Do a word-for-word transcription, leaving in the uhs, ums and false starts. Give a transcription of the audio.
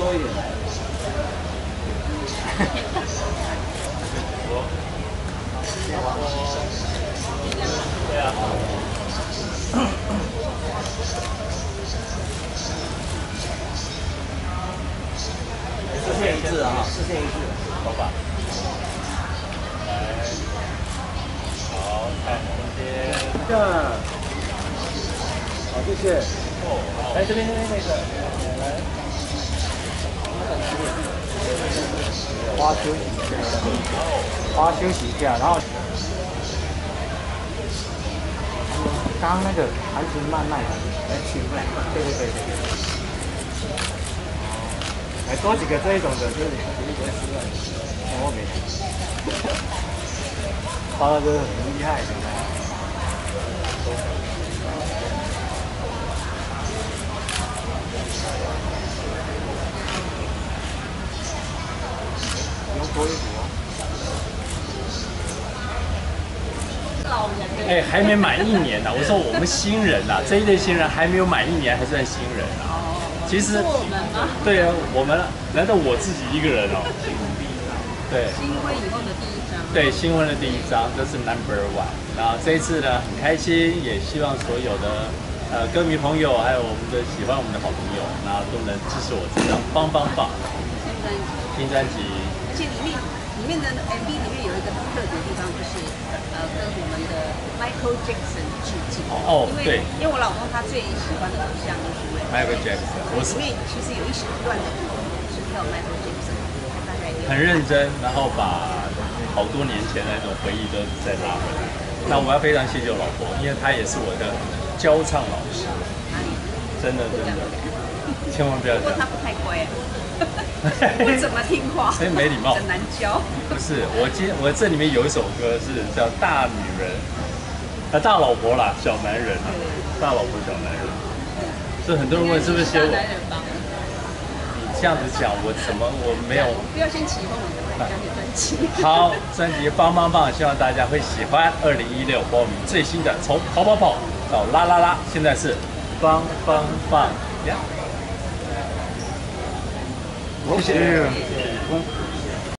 多一点。对啊。视线一致啊，视线一致，头发。来，好，看中间。这样。好，谢谢。哦，好。来这边这边那个，来。花休息一下，花休息一下，然后。刚刚那个含情脉脉的，含情脉脉，对对对对。来多几个这一种的，就是你不会失败。我没事。花哥很厉害的。不用脱衣服哦。哎，还没满一年呢。我说我们新人呐，这一类新人还没有满一年，还算新人啊。其实我们吗？对啊，我们难道我自己一个人哦？对。新婚以后的第一张。对，新婚的第一张，这是 number one。然后这一次呢，很开心，也希望所有的呃歌迷朋友，还有我们的喜欢我们的好朋友，然后都能支持我这张棒棒棒新专辑。而且里面里面的 M V 里面有一个很特别的地方，就是呃跟我们的 Michael Jackson 致敬。哦，对。因为我老公他最喜欢的偶像就是 Michael Jackson。我里面其实有一小段的是跳 Michael Jackson， 大概很认真，然后把好多年前那种回忆都再拉回来。那我要非常谢谢我老婆，因为她也是我的教唱老师。真的真的，千万不要讲。不过她不太乖。不怎么听话，所以没礼貌，很难教。不是，我今我这里面有一首歌是叫《大女人》，啊，大老婆啦，小男人啊，大老婆小男人。所以很多人问是不是写我？你这样子讲，我怎么我没有？不要先起哄，我讲你专辑。好，专辑棒棒棒，希望大家会喜欢。二零一六我们最新的，从跑跑跑到啦啦啦，现在是棒棒棒呀。谢谢。